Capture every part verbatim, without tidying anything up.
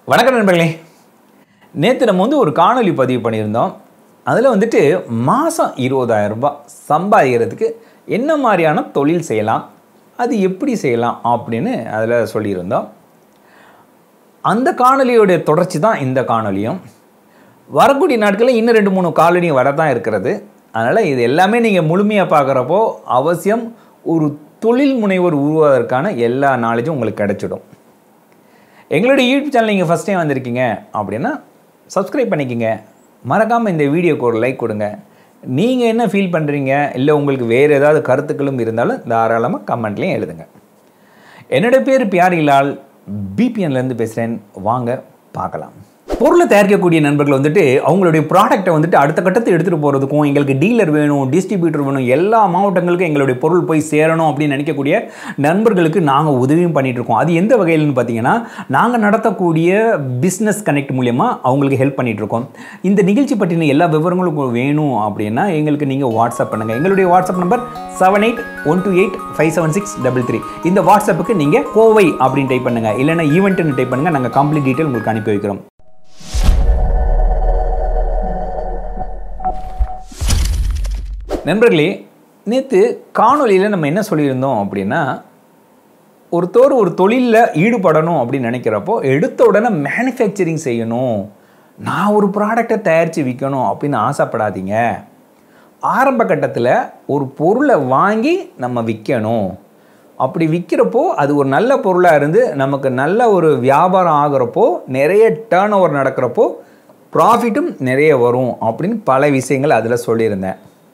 வணக்கம் நண்பர்களே. நேற்று நம்ம வந்து ஒரு காணொலி பதிவு பண்ணியிருந்தோம். அதில் வந்துட்டு மாதம் இருபதாயிரம் ரூபாய் சம்பாதிக்கிறதுக்கு என்ன மாதிரியான தொழில் செய்யலாம், அது எப்படி செய்யலாம் அப்படின்னு அதில் சொல்லியிருந்தோம். அந்த காணொலியோடைய தொடர்ச்சி தான் இந்த காணொலியும். வரக்கூடிய நாட்களில் இன்னும் ரெண்டு மூணு காணொலியும் வரதான் இருக்கிறது. அதனால் இது எல்லாமே நீங்கள் முழுமையாக பார்க்குறப்போ அவசியம் ஒரு தொழில் முனைவர் உருவாவதற்கான எல்லா நாலேஜும் உங்களுக்கு கிடைச்சிடும். எங்களுடைய யூடியூப் சேனல் நீங்கள் ஃபஸ்ட் டைம் வந்திருக்கீங்க அப்படின்னா சப்ஸ்கிரைப் பண்ணிக்கோங்க. மறக்காமல் இந்த வீடியோக்கு ஒரு லைக் கொடுங்க. நீங்கள் என்ன ஃபீல் பண்ணுறீங்க, இல்லை உங்களுக்கு வேறு ஏதாவது கருத்துக்களும் இருந்தாலும் தாராளமாக கமெண்ட்லேயும் எழுதுங்க. என்னுடைய பேர் பியாரிலால், பிபிஎன்லேருந்து பேசுகிறேன். வாங்க பார்க்கலாம். பொருளை தயாரிக்கக்கூடிய நண்பர்கள் வந்துட்டு அவங்களுடைய ப்ராடக்ட்டை வந்துட்டு அடுத்த கட்டத்தை எடுத்துகிட்டு போகிறதுக்கும், எங்களுக்கு டீலர் வேணும், டிஸ்ட்ரிபியூட்டர் வேணும், எல்லா மாவட்டங்களுக்கும் எங்களுடைய பொருள் போய் சேரணும் அப்படின்னு நினைக்கக்கூடிய நண்பர்களுக்கு நாங்கள் உதவியும் பண்ணிகிட்ருக்கோம். அது எந்த வகையில்னு பார்த்தீங்கன்னா, நாங்கள் நடத்தக்கூடிய பிஸ்னஸ் கனெக்ட் மூலியமாக அவங்களுக்கு ஹெல்ப் பண்ணிகிட்ருக்கோம். இந்த நிகழ்ச்சி பற்றின எல்லா விவரங்களும் வேணும் அப்படின்னா எங்களுக்கு நீங்கள் வாட்ஸ்அப் பண்ணுங்கள். எங்களுடைய WhatsApp number seven eight one two eight five seven six double three. இந்த வாட்ஸ்அப்புக்கு நீங்கள் கோவை அப்படின்னு டைப் பண்ணுங்கள், இல்லைன்னா ஈவெண்ட்டுன்னு டைப் பண்ணுங்கள். நாங்கள் கம்ப்ளீட் டீட்டெயில் உங்களுக்கு அனுப்பி வைக்கிறோம். நண்பர்களே, நேற்று காணொலியில் நம்ம என்ன சொல்லியிருந்தோம் அப்படின்னா, ஒருத்தர் ஒரு தொழிலில் ஈடுபடணும் அப்படின்னு நினைக்கிறப்போ எடுத்த உடனே மேனுஃபேக்சரிங் செய்யணும், நான் ஒரு ப்ராடக்டை தயாரித்து விற்கணும் அப்படின்னு ஆசைப்படாதீங்க. ஆரம்ப கட்டத்தில் ஒரு பொருளை வாங்கி நம்ம விற்கணும். அப்படி விற்கிறப்போ அது ஒரு நல்ல பொருளாக இருந்து நமக்கு நல்ல ஒரு வியாபாரம் ஆகிறப்போ, நிறைய டேர்ன் ஓவர் நடக்கிறப்போ ப்ராஃபிட்டும் நிறைய வரும் அப்படின்னு பல விஷயங்கள் அதில் சொல்லியிருந்தேன்.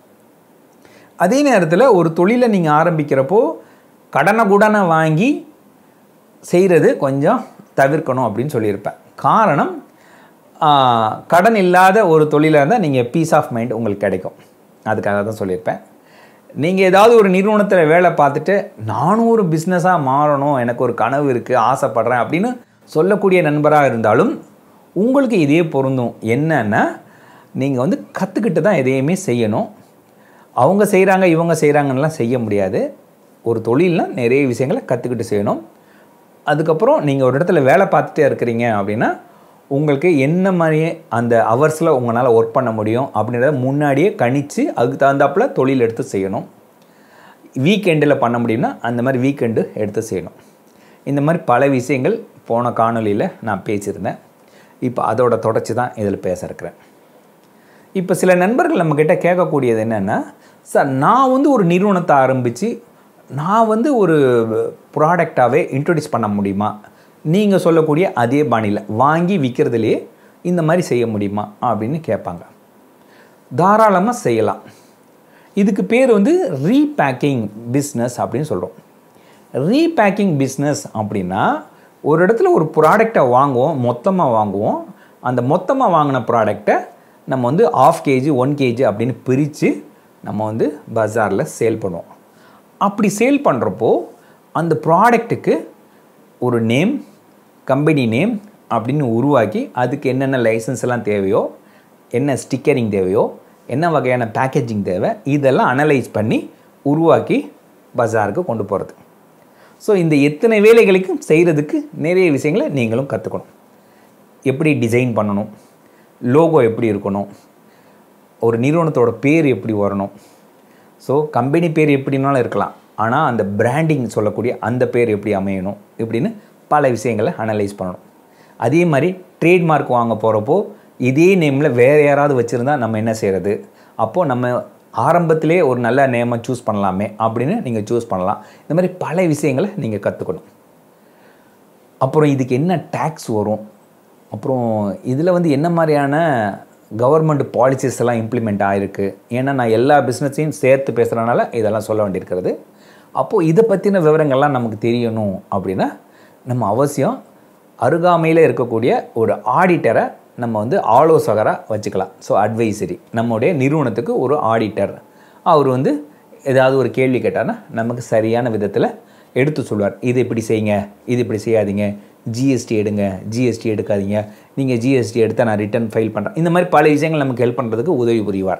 அதே நேரத்தில் ஒரு தொழிலை நீங்கள் ஆரம்பிக்கிறப்போ கடனை கூடனை வாங்கி செய்கிறது கொஞ்சம் தவிர்க்கணும் அப்படின்னு சொல்லியிருப்பேன். காரணம், கடன் இல்லாத ஒரு தொழிலாக இருந்தால் நீங்கள் பீஸ் ஆஃப் மைண்ட் உங்களுக்கு கிடைக்கும். அதுக்காக தான் சொல்லியிருப்பேன். நீங்கள் ஏதாவது ஒரு நிறுவனத்தில் வேலை பார்த்துட்டு நானும் ஒரு பிஸ்னஸாக மாறணும், எனக்கு ஒரு கனவு இருக்குது, ஆசைப்பட்றேன் அப்படின்னு சொல்லக்கூடிய நண்பராக இருந்தாலும் உங்களுக்கு இதே பொருந்தும். என்னன்னா, நீங்கள் வந்து கற்றுக்கிட்டு தான் எதையுமே செய்யணும். அவங்க செய்கிறாங்க இவங்க செய்கிறாங்கன்னெலாம் செய்ய முடியாது. ஒரு தொழில்னால் நிறைய விஷயங்களை கற்றுக்கிட்டு செய்யணும். அதுக்கப்புறம் நீங்கள் ஒரு இடத்துல வேலை பார்த்துட்டே இருக்கிறீங்க அப்படின்னா உங்களுக்கு என்ன மாதிரியே அந்த ஹவர்ஸில் உங்களால் ஒர்க் பண்ண முடியும் அப்படின்றத முன்னாடியே கணித்து அதுக்கு தகுந்தாப்பில் தொழில் எடுத்து செய்யணும். வீக்கெண்டில் பண்ண முடியும்னா அந்த மாதிரி வீக்கெண்டு எடுத்து செய்யணும். இந்த மாதிரி பல விஷயங்கள் போன காணொலியில் நான் பேசியிருந்தேன். இப்போ அதோட தொடர்ச்சி தான் இதில் பேச இருக்கிறேன். இப்போ சில நண்பர்கள் நம்மக்கிட்ட கேட்கக்கூடியது என்னென்னா, சார் நான் வந்து ஒரு நிறுவனத்தை ஆரம்பித்து நான் வந்து ஒரு ப்ராடக்டாகவே இன்ட்ரடியூஸ் பண்ண முடியுமா, நீங்கள் சொல்லக்கூடிய அதே பாணியில் வாங்கி விற்கிறதுலையே இந்த மாதிரி செய்ய முடியுமா அப்படின்னு கேட்பாங்க. தாராளமாக செய்யலாம். இதுக்கு பேர் வந்து ரீபேக்கிங் பிஸ்னஸ் அப்படின்னு சொல்கிறோம். ரீபேக்கிங் பிஸ்னஸ் அப்படின்னா, ஒரு இடத்துல ஒரு ப்ராடக்டை வாங்குவோம், மொத்தமாக வாங்குவோம். அந்த மொத்தமாக வாங்கின ப்ராடக்டை நம்ம வந்து ஆஃப் கேஜி ஒன் கேஜி அப்படின்னு பிரித்து நம்ம வந்து பஜாரில் சேல் பண்ணுவோம். அப்படி சேல் பண்ணுறப்போ அந்த ப்ராடக்ட்டுக்கு ஒரு நேம், கம்பெனி நேம் அப்படின்னு உருவாக்கி அதுக்கு என்னென்ன லைசன்ஸ் எல்லாம் தேவையோ, என்ன ஸ்டிக்கரிங் தேவையோ, என்ன வகையான பேக்கேஜிங் தேவை, இதெல்லாம் அனலைஸ் பண்ணி உருவாக்கி பஜாருக்கு கொண்டு போகிறது. ஸோ இந்த எத்தனை வேலைகளுக்கும் செய்கிறதுக்கு நிறைய விஷயங்களை நீங்களும் கற்றுக்கணும். எப்படி டிசைன் பண்ணணும், லோகோ எப்படி இருக்கணும், ஒரு நிறுவனத்தோட பேர் எப்படி வரணும். ஸோ கம்பெனி பேர் எப்படினாலும் இருக்கலாம், ஆனால் அந்த பிராண்டிங் சொல்லக்கூடிய அந்த பேர் எப்படி அமையணும் இப்படின்னு பல விஷயங்களை அனலைஸ் பண்ணணும். அதே மாதிரி ட்ரேட்மார்க் வாங்க போகிறப்போ இதே நேமில் வேறு யாராவது வச்சுருந்தா நம்ம என்ன செய்கிறது, அப்போது நம்ம ஆரம்பத்திலே ஒரு நல்ல நேமை சூஸ் பண்ணலாமே அப்படின்னு நீங்கள் சூஸ் பண்ணலாம். இந்த மாதிரி பல விஷயங்களை நீங்கள் கற்றுக்கணும். அப்புறம் இதுக்கு என்ன டேக்ஸ் வரும், அப்புறம் இதில் வந்து என்ன மாதிரியான கவர்மெண்ட் பாலிசிஸ் எல்லாம் இம்ப்ளிமெண்ட் ஆகிருக்கு. ஏன்னா நான் எல்லா பிஸ்னஸையும் சேர்த்து பேசுகிறனால இதெல்லாம் சொல்ல வேண்டியிருக்கிறது. அப்போது இதை பற்றின விவரங்கள்லாம் நமக்கு தெரியணும் அப்படின்னா நம்ம அவசியம் அருகாமையில் இருக்கக்கூடிய ஒரு ஆடிட்டரை நம்ம வந்து ஆலோசகராக வச்சுக்கலாம். ஸோ அட்வைசரி, நம்முடைய நிறுவனத்துக்கு ஒரு ஆடிட்டர், அவர் வந்து ஏதாவது ஒரு கேள்வி கேட்டார்னா நமக்கு சரியான விதத்தில் எடுத்து சொல்வார். இது இப்படி செய்யுங்க, இது இப்படி செய்யாதீங்க, ஜிஎஸ்டி எடுங்க, ஜிஎஸ்டி எடுக்காதீங்க, நீங்கள் ஜிஎஸ்டி எடுத்தால் நான் ரிட்டர்ன் ஃபைல் பண்ணுறேன். இந்த மாதிரி பல விஷயங்கள் நமக்கு ஹெல்ப் பண்ணுறதுக்கு உதவி புரிவார்.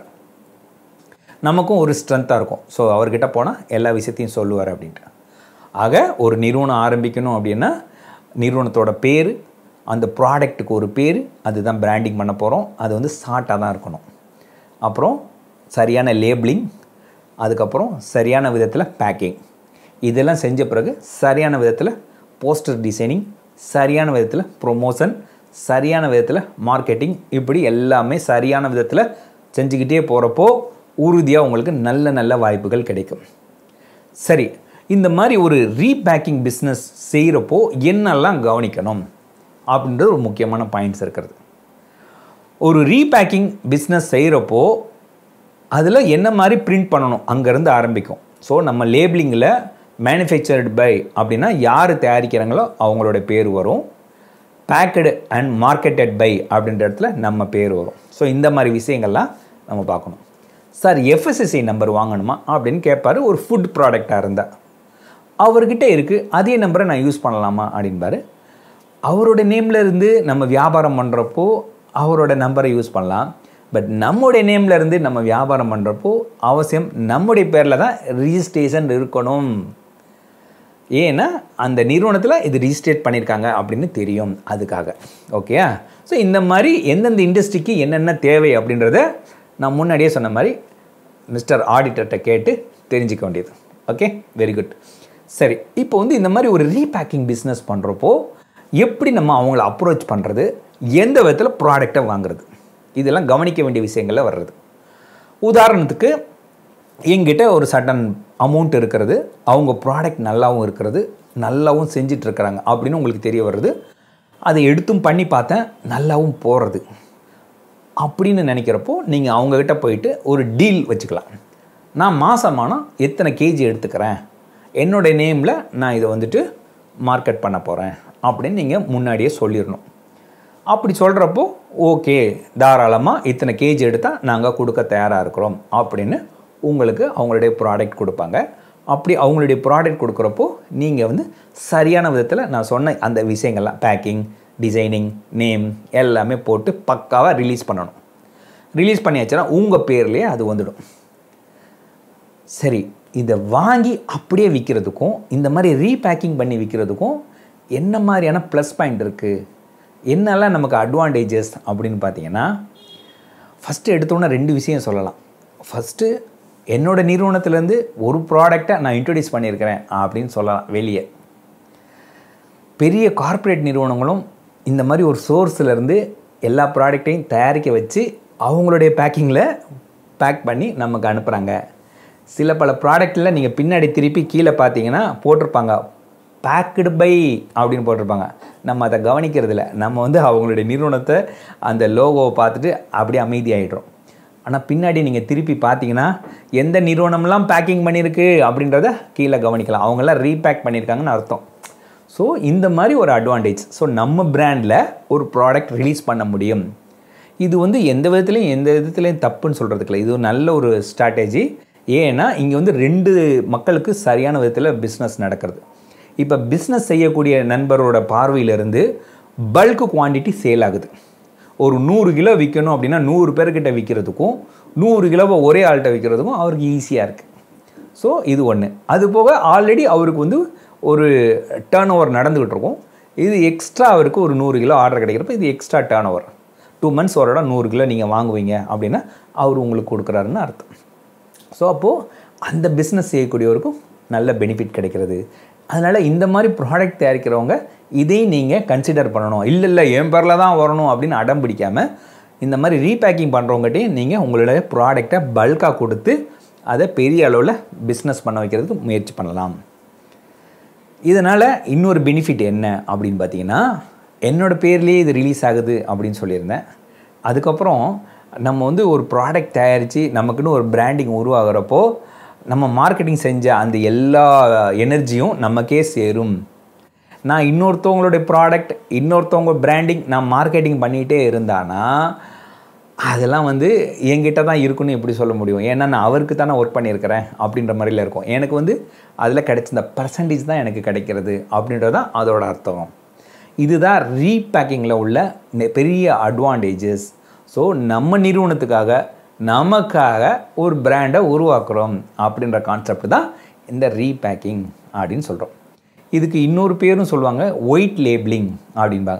நமக்கும் ஒரு ஸ்ட்ரென்த்தாக இருக்கும். ஸோ அவர்கிட்ட போனால் எல்லா விஷயத்தையும் சொல்லுவார் அப்படின்ட்டு. ஆக ஒரு நிறுவனம் ஆரம்பிக்கணும் அப்படின்னா நிறுவனத்தோட பேர், அந்த ப்ராடக்ட்டுக்கு ஒரு பேர், அதுதான் பிராண்டிங் பண்ண போகிறோம். அது வந்து ஷார்ட்டாக தான் இருக்கணும். அப்புறம் சரியான லேபிளிங், அதுக்கப்புறம் சரியான விதத்தில் பேக்கிங், இதெல்லாம் செஞ்ச பிறகு சரியான விதத்தில் போஸ்டர் டிசைனிங், சரியான விதத்தில் ப்ரொமோஷன், சரியான விதத்தில் மார்க்கெட்டிங், இப்படி எல்லாமே சரியான விதத்தில் செஞ்சுக்கிட்டே போகிறப்போ உறுதியாக உங்களுக்கு நல்ல நல்ல வாய்ப்புகள் கிடைக்கும். சரி, இந்த மாதிரி ஒரு ரீபேக்கிங் பிஸ்னஸ் செய்கிறப்போ என்னெல்லாம் கவனிக்கணும் அப்படின்றது ஒரு முக்கியமான பாயிண்ட்ஸ் இருக்கிறது. ஒரு ரீபேக்கிங் பிஸ்னஸ் செய்கிறப்போ அதில் என்ன மாதிரி பிரிண்ட் பண்ணணும் அங்கேருந்து ஆரம்பிக்கும். ஸோ நம்ம லேபிளிங்கில் மேனுஃபேக்சர்டு பை அப்படின்னா யார் தயாரிக்கிறாங்களோ அவங்களோட பேர் வரும். பேக்கடு அண்ட் மார்க்கெட்டட் பை அப்படின்ற இடத்துல நம்ம பேர் வரும். ஸோ இந்த மாதிரி விஷயங்கள்லாம் நம்ம பார்க்கணும். சார் எஃப்எஸ்எஸ்ஐ நம்பர் வாங்கணுமா அப்படின்னு கேட்பார். ஒரு ஃபுட் ப்ராடக்டாக இருந்தால் அவர்கிட்ட இருக்குது, அதே நம்பரை நான் யூஸ் பண்ணலாமா அப்படின்பாரு. அவரோட நேமில் இருந்து நம்ம வியாபாரம் பண்ணுறப்போ அவரோட நம்பரை யூஸ் பண்ணலாம். பட் நம்முடைய நேமில் இருந்து நம்ம வியாபாரம் பண்ணுறப்போ அவசியம் நம்முடைய பேரில் தான் ரிஜிஸ்ட்ரேஷன் இருக்கணும். ஏன்னா அந்த நிறுவனத்தில் இது ரிஜிஸ்ட்ரேட் பண்ணியிருக்காங்க அப்படின்னு தெரியும், அதுக்காக. ஓகே. ஸோ இந்த மாதிரி எந்தெந்த இண்டஸ்ட்ரிக்கு என்னென்ன தேவை அப்படின்றத நான் முன்னாடியே சொன்ன மாதிரி மிஸ்டர் ஆடிட்டர்கிட்ட கேட்டு தெரிஞ்சிக்க வேண்டியது. Okay, very good. சரி, இப்போ வந்து இந்த மாதிரி ஒரு ரீபேக்கிங் பிஸ்னஸ் பண்ணுறப்போ எப்படி நம்ம அவங்கள அப்ரோச் பண்ணுறது, எந்த விதத்தில் ப்ராடக்டை வாங்குறது, இதெல்லாம் கவனிக்க வேண்டிய விஷயங்களில் வர்றது. உதாரணத்துக்கு எங்கிட்ட ஒரு சடன் அமௌண்ட் இருக்கிறது, அவங்க ப்ராடக்ட் நல்லாவும் இருக்கிறது, நல்லாவும் செஞ்சிட்ருக்கிறாங்க அப்படின்னு உங்களுக்கு தெரிய வருது. அதை எடுத்தும் பண்ணி பார்த்தேன், நல்லாவும் போகிறது அப்படின்னு நினைக்கிறப்போ நீங்கள் அவங்கக்கிட்ட போயிட்டு ஒரு டீல் வச்சுக்கலாம். நான் மாதமானால் எத்தனை கேஜி எடுத்துக்கிறேன், என்னுடைய நேமில் நான் இதை வந்துட்டு மார்க்கெட் பண்ண போகிறேன் அப்படின்னு நீங்கள் முன்னாடியே சொல்லிடணும். அப்படி சொல்கிறப்போ ஓகே, தாராளமாக இத்தனை கேஜி எடுத்தால் நாங்கள் கொடுக்க தயாராக இருக்கிறோம் அப்படின்னு உங்களுக்கு அவங்களுடைய ப்ராடக்ட் கொடுப்பாங்க. அப்படி அவங்களுடைய ப்ராடக்ட் கொடுக்குறப்போ நீங்கள் வந்து சரியான விதத்தில் நான் சொன்ன அந்த விஷயங்கள்லாம் பேக்கிங், டிசைனிங், நேம் எல்லாமே போட்டு பக்காவாக ரிலீஸ் பண்ணணும். ரிலீஸ் பண்ணியாச்சுன்னா உங்கள் பேர்லேயே அது வந்துடும். சரி, இதை வாங்கி அப்படியே விற்கிறதுக்கும் இந்த மாதிரி ரீபேக்கிங் பண்ணி விற்கிறதுக்கும் என்ன மாதிரியான ப்ளஸ் பாயிண்ட் இருக்குது, என்னெல்லாம் நமக்கு அட்வான்டேஜஸ் அப்படின்னு பார்த்தீங்கன்னா, ஃபஸ்ட்டு எடுத்தோன்னே ரெண்டு விஷயம் சொல்லலாம். ஃபஸ்ட்டு, என்னோடய நிறுவனத்துலேருந்து ஒரு ப்ராடக்டை நான் இன்ட்ரடியூஸ் பண்ணியிருக்கிறேன் அப்படின்னு சொல்லலாம். வெளியே பெரிய கார்ப்பரேட் நிறுவனங்களும் இந்த மாதிரி ஒரு சோர்ஸ்லேருந்து எல்லா ப்ராடக்டையும் தயாரிக்க வச்சு அவங்களுடைய பேக்கிங்கில் பேக் பண்ணி நமக்கு அனுப்புகிறாங்க. சில பல ப்ராடக்டில் நீங்கள் பின்னாடி திருப்பி கீழே பார்த்தீங்கன்னா போட்டிருப்பாங்க பேக்கடு பை அப்படின்னு போட்டிருப்பாங்க. நம்ம அதை கவனிக்கிறதில்ல. நம்ம வந்து அவங்களுடைய நிறுவனத்தை அந்த லோகோவை பார்த்துட்டு அப்படியே அமைதியாகிடுறோம். ஆனால் பின்னாடி நீங்கள் திருப்பி பார்த்தீங்கன்னா எந்த நிறுவனம்லாம் பேக்கிங் பண்ணியிருக்கு அப்படின்றத கீழே கவனிக்கலாம். அவங்களாம் ரீபேக் பண்ணியிருக்காங்கன்னு அர்த்தம். ஸோ இந்த மாதிரி ஒரு அட்வான்டேஜ். ஸோ நம்ம பிராண்டில் ஒரு ப்ராடக்ட் ரிலீஸ் பண்ண முடியும். இது வந்து எந்த விதத்துலையும் எந்த விதத்துலையும் தப்புன்னு சொல்கிறதுக்குல, இது ஒரு நல்ல ஒரு ஸ்ட்ராட்டஜி. ஏன்னா இங்கே வந்து ரெண்டு மக்களுக்கு சரியான விதத்தில் பிஸ்னஸ் நடக்கிறது. இப்போ பிஸ்னஸ் செய்யக்கூடிய நண்பரோட பார்வையிலிருந்து பல்க்கு குவான்டிட்டி சேல் ஆகுது. ஒரு நூறு கிலோ விற்கணும் அப்படின்னா நூறு பேர்கிட்ட விற்கிறதுக்கும் நூறு கிலோவை ஒரே ஆள்கிட்ட விற்கிறதுக்கும் அவருக்கு ஈஸியாக இருக்குது. ஸோ இது ஒன்று. அது போக ஆல்ரெடி அவருக்கு வந்து ஒரு டேர்ன் ஓவர் நடந்துக்கிட்டு இருக்கும். இது எக்ஸ்ட்ரா அவருக்கு ஒரு நூறு கிலோ ஆர்டர் கிடைக்கிறப்ப இது extra turn over. Two months ஒரு இடம் நூறு கிலோ நீங்கள் வாங்குவீங்க அப்படின்னா அவர் உங்களுக்கு கொடுக்குறாருன்னு அர்த்தம். ஸோ அப்போது அந்த பிஸ்னஸ் செய்யக்கூடியவருக்கும் நல்ல பெனிஃபிட் கிடைக்கிறது. அதனால் இந்த மாதிரி ப்ராடக்ட் தயாரிக்கிறவங்க இதை நீங்கள் கன்சிடர் பண்ணணும். இல்லை இல்லை என் பேரில் தான் வரணும் அப்படின்னு அடம் பிடிக்காமல் இந்த மாதிரி ரீபேக்கிங் பண்ணுறவங்ககிட்டையும் நீங்கள் உங்களுடைய ப்ராடக்டை பல்காக கொடுத்து அதை பெரிய அளவில் பிஸ்னஸ் பண்ண வைக்கிறதுக்கு முயற்சி பண்ணலாம். இதனால் இன்னொரு பெனிஃபிட் என்ன அப்படின்னு பார்த்தீங்கன்னா, என்னோடய பேர்லேயே இது ரிலீஸ் ஆகுது அப்படின்னு சொல்லியிருந்தேன். அதுக்கப்புறம் நம்ம வந்து ஒரு ப்ராடக்ட் தயாரித்து நமக்குன்னு ஒரு பிராண்டிங் உருவாகிறப்போ நம்ம மார்க்கெட்டிங் செஞ்ச அந்த எல்லா எனர்ஜியும் நமக்கே சேரும். நான் இன்னொருத்தவங்களுடைய ப்ராடக்ட், இன்னொருத்தவங்க பிராண்டிங் நான் மார்க்கெட்டிங் பண்ணிகிட்டே இருந்தானா அதெல்லாம் வந்து என்கிட்ட தான் இருக்குன்னு எப்படி சொல்ல முடியும்? ஏன்னா நான் அவருக்கு தானே ஒர்க் பண்ணியிருக்கிறேன் அப்படின்ற மாதிரில இருக்கும். எனக்கு வந்து அதில் கிடைச்ச இந்த பர்சன்டேஜ் தான் எனக்கு கிடைக்கிறது அப்படின்றது தான் அதோட அர்த்தம். இதுதான் ரீபேக்கிங்கில் உள்ள பெரிய அட்வான்டேஜஸ். ஸோ நம்ம நிறுவனத்துக்காக நமக்காக ஒரு பிராண்டை உருவாக்குறோம் அப்படின்ற கான்செப்ட் தான் இந்த ரீபேக்கிங் அப்படின்னு சொல்கிறோம். இதுக்கு இன்னொரு பேரும் சொல்லுவாங்க ஒயிட் லேபிளிங் அப்படின்பாங்க.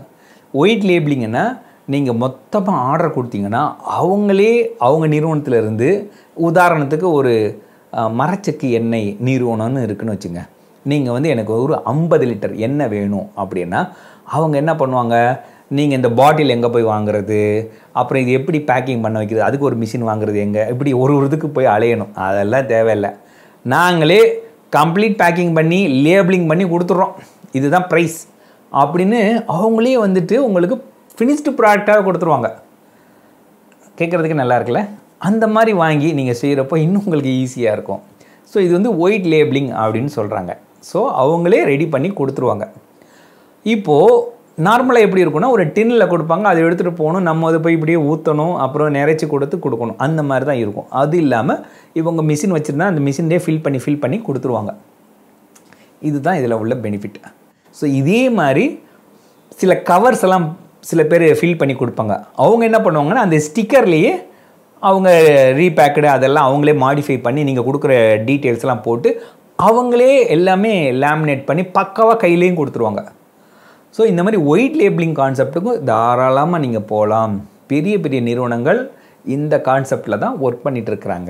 ஒயிட் லேபிளிங்கன்னா நீங்கள் மொத்தமாக ஆர்டர் கொடுத்தீங்கன்னா அவங்களே அவங்க நிறுவனத்திலேருந்து உதாரணத்துக்கு ஒரு மரச்செக்கு எண்ணெய் நிறுவனம்னு இருக்குன்னு வச்சுங்க. நீங்கள் வந்து எனக்கு ஒரு ஐம்பது லிட்டர் எண்ணெய் வேணும் அப்படின்னா அவங்க என்ன பண்ணுவாங்க, நீங்கள் இந்த பாட்டில் எங்கே போய் வாங்குறது, அப்புறம் இது எப்படி பேக்கிங் பண்ண வைக்கிறது, அதுக்கு ஒரு மிஷின் வாங்குறது எங்கே, இப்படி ஒரு ஒரு இதுக்கு போய் அலையணும். அதெல்லாம் தேவையில்லை. நாங்களே கம்ப்ளீட் பேக்கிங் பண்ணி லேபிளிங் பண்ணி கொடுத்துட்றோம், இதுதான் ப்ரைஸ் அப்படின்னு அவங்களே வந்துட்டு உங்களுக்கு ஃபினிஷ்டு ப்ராடக்டாக கொடுத்துருவாங்க. கேட்குறதுக்கு நல்லா இருக்குல்ல? அந்த மாதிரி வாங்கி நீங்கள் செய்கிறப்போ இன்னும் உங்களுக்கு ஈஸியாக இருக்கும். ஸோ இது வந்து ஒயிட் லேபிளிங் அப்படின்னு சொல்கிறாங்க. ஸோ அவங்களே ரெடி பண்ணி கொடுத்துருவாங்க. இப்போது நார்மலாக எப்படி இருக்குன்னா ஒரு டின்னில் கொடுப்பாங்க, அதை எடுத்துகிட்டு போகணும், நம்ம அதை போய் இப்படியே ஊற்றணும், அப்புறம் நிறைச்சி கொடுத்து கொடுக்கணும், அந்த மாதிரி தான் இருக்கும். அது இல்லாமல் இவங்க மிஷின் வச்சுருந்தா அந்த மிஷின்லேயே ஃபில் பண்ணி ஃபில் பண்ணி கொடுத்துருவாங்க. இதுதான் இதில் உள்ள பெனிஃபிட். ஸோ இதே மாதிரி சில கவர்ஸ் எல்லாம் சில பேர் ஃபில் பண்ணி கொடுப்பாங்க. அவங்க என்ன பண்ணுவாங்கன்னா அந்த ஸ்டிக்கர்லேயே அவங்க ரீபேக்கடு அதெல்லாம் அவங்களே மாடிஃபை பண்ணி நீங்கள் கொடுக்குற டீட்டெயில்ஸ்லாம் போட்டு அவங்களே எல்லாமே லேமினேட் பண்ணி பக்காவாக கையிலையும் கொடுத்துருவாங்க. ஸோ இந்த மாதிரி ஒயிட் லேபிளிங் கான்செப்ட்டுக்கும் தாராளமாக நீங்கள் போகலாம். பெரிய பெரிய நிறுவனங்கள் இந்த கான்செப்டில் தான் ஒர்க் பண்ணிகிட்ருக்குறாங்க.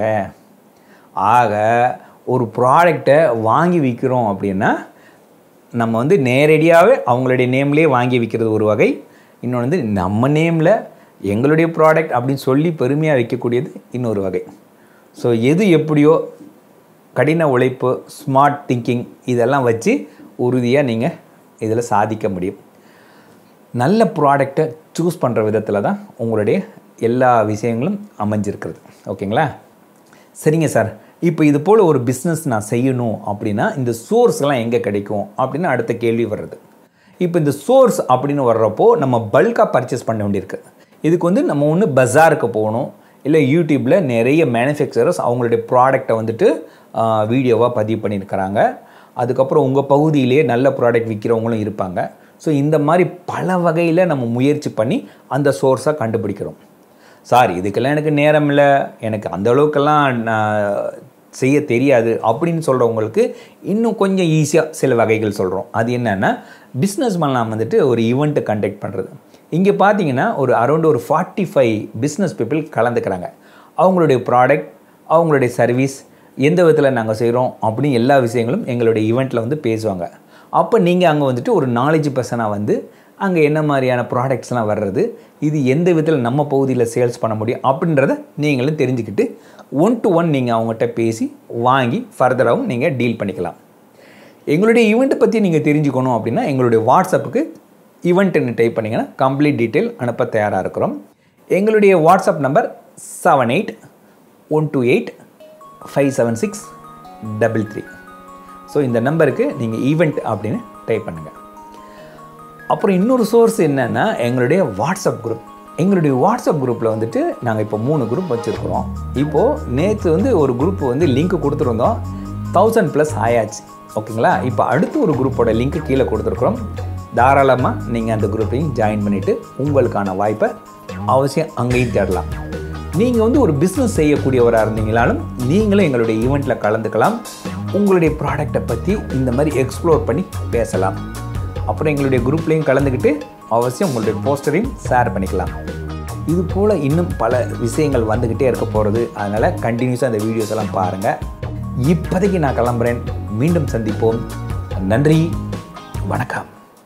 ஆக ஒரு ப்ராடக்டை வாங்கி விற்கிறோம் அப்படின்னா நம்ம வந்து நேரடியாகவே அவங்களுடைய நேம்லேயே வாங்கி விற்கிறது ஒரு வகை, இன்னொன்று வந்து நம்ம நேமில் எங்களுடைய ப்ராடக்ட் அப்படின்னு சொல்லி பெருமையாக வைக்கக்கூடியது இன்னொரு வகை. ஸோ எது எப்படியோ கடின உழைப்பு, ஸ்மார்ட் திங்கிங் இதெல்லாம் வச்சு உறுதியாக நீங்கள் இதில் சாதிக்க முடியும். நல்ல ப்ராடக்டை சூஸ் பண்ணுற விதத்தில் தான் உங்களுடைய எல்லா விஷயங்களும் அமைஞ்சிருக்கிறது. ஓகேங்களா? சரிங்க சார், இப்போ இது போல் ஒரு பிஸ்னஸ் நான் செய்யணும் அப்படின்னா இந்த சோர்ஸ்லாம் எங்கே கிடைக்கும் அப்படின்னு அடுத்த கேள்வி வர்றது. இப்போ இந்த சோர்ஸ் அப்படின்னு வர்றப்போ நம்ம பல்காக பர்ச்சேஸ் பண்ண வேண்டியிருக்கு. இதுக்கு வந்து நம்ம ஒன்று பஜாருக்கு போகணும், இல்லை யூடியூப்பில் நிறைய மேனுஃபேக்சரர்ஸ் அவங்களுடைய ப்ராடக்டை வந்துட்டு வீடியோவாக பதிவு பண்ணியிருக்கிறாங்க. அதுக்கப்புறம் உங்கள் பகுதியிலே நல்ல ப்ராடக்ட் விற்கிறவங்களும் இருப்பாங்க. ஸோ இந்த மாதிரி பல வகையில் நம்ம முயற்சி பண்ணி அந்த சோர்ஸை கண்டுபிடிக்கிறோம். சார் இதுக்கெல்லாம் எனக்கு நேரம் இல்லை, எனக்கு அந்த அளவுக்கெல்லாம் நான் செய்ய தெரியாது அப்படின்னு சொல்கிறவங்களுக்கு இன்னும் கொஞ்சம் ஈஸியாக சில வகைகள் சொல்கிறோம். அது என்னென்னா பிஸ்னஸ் பண்ணலாம் வந்துட்டு ஒரு ஈவெண்ட்டு கண்டக்ட் பண்ணுறது. இங்கே பார்த்தீங்கன்னா ஒரு அரௌண்ட் ஒரு ஃபார்ட்டி ஃபைவ் பிஸ்னஸ் பீப்புள் கலந்துக்கிறாங்க. அவங்களுடைய ப்ராடக்ட், அவங்களுடைய சர்வீஸ், எந்த விதத்தில் நாங்கள் செய்கிறோம் அப்படின்னு எல்லா விஷயங்களும் எங்களுடைய ஈவெண்ட்டில் வந்து பேசுவாங்க. அப்போ நீங்கள் அங்கே வந்துட்டு ஒரு நாலேஜ் பர்சனாக வந்து அங்கே என்ன மாதிரியான ப்ராடக்ட்ஸ்லாம் வர்றது, இது எந்த விதத்தில் நம்ம பகுதியில் சேல்ஸ் பண்ண முடியும் அப்படின்றத நீங்களும் தெரிஞ்சுக்கிட்டு ஒன் டு ஒன் நீங்கள் அவங்ககிட்ட பேசி வாங்கி ஃபர்தராகவும் நீங்கள் டீல் பண்ணிக்கலாம். எங்களுடைய ஈவெண்ட்டை பற்றி நீங்கள் தெரிஞ்சுக்கணும் அப்படின்னா எங்களுடைய வாட்ஸ்அப்புக்கு ஈவெண்ட்டுன்னு டைப் பண்ணிங்கன்னா கம்ப்ளீட் டீட்டெயில் அனுப்ப தயாராக இருக்கிறோம். எங்களுடைய WhatsApp number seven eight one two eight five seven six double three. So இந்த நம்பருக்கு நீங்கள் ஈவெண்ட் அப்படின்னு டைப் பண்ணுங்கள். அப்புறம் இன்னொரு சோர்ஸ் என்னென்னா எங்களுடைய வாட்ஸ்அப் குரூப். எங்களுடைய வாட்ஸ்அப் குரூப்பில் வந்துட்டு நாங்கள் இப்போ மூணு குரூப் வச்சுருக்குறோம். இப்போது நேற்று வந்து ஒரு குரூப் வந்து லிங்க் கொடுத்துருந்தோம், தௌசண்ட் ப்ளஸ் ஆயாச்சு. ஓகேங்களா? இப்போ அடுத்து ஒரு குரூப்போட லிங்க்கு கீழே கொடுத்துருக்குறோம். தாராளமாக நீங்கள் அந்த குரூப்பையும் ஜாயின் பண்ணிவிட்டு உங்களுக்கான வாய்ப்பை அவசியம் அங்கேயும் தேடலாம். நீங்கள் வந்து ஒரு பிஸ்னஸ் செய்யக்கூடியவராக இருந்தீங்களாலும் நீங்களும் எங்களுடைய ஈவெண்ட்டில் கலந்துக்கலாம். உங்களுடைய ப்ராடக்டை பற்றி இந்த மாதிரி எக்ஸ்ப்ளோர் பண்ணி பேசலாம். அப்புறம் எங்களுடைய குரூப்லேயும் கலந்துக்கிட்டு அவசியம் உங்களுடைய போஸ்டரையும் ஷேர் பண்ணிக்கலாம். இது போல் இன்னும் பல விஷயங்கள் வந்துக்கிட்டே இருக்க போகிறது. அதனால் கண்டினியூஸாக அந்த வீடியோஸ் எல்லாம் பாருங்கள். இப்போதைக்கு நான் கிளம்புறேன். மீண்டும் சந்திப்போம். நன்றி, வணக்கம்.